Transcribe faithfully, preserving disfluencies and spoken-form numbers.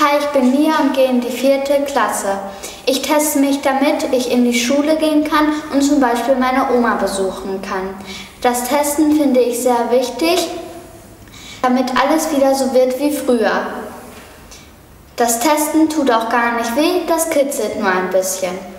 Hi, ich bin Mia und gehe in die vierte Klasse. Ich teste mich, damit ich in die Schule gehen kann und zum Beispiel meine Oma besuchen kann. Das Testen finde ich sehr wichtig, damit alles wieder so wird wie früher. Das Testen tut auch gar nicht weh, das kitzelt nur ein bisschen.